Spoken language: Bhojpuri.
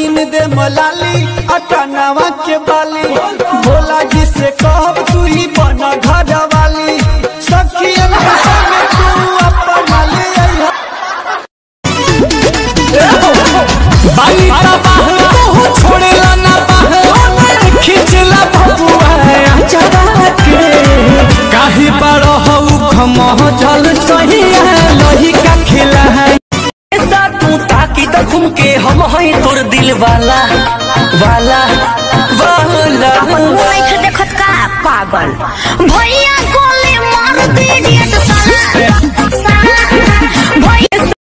कीन दे मलाली अटनावा के बाली भोला जी से कहब तू ही बना घर वाली सखियन के संग तू अपना ले आई बाली तबाह तू छोड़ेला ना बाह खिचला भगुआ चढ़ा के काहे बड़ हऊ खमह जल सही है लोही का खिला है ऐसा तू ताकि तो घूम के हम हैं तोर दिल वाला वाला वाला देखत का पागल भैया गोली मार दीजिए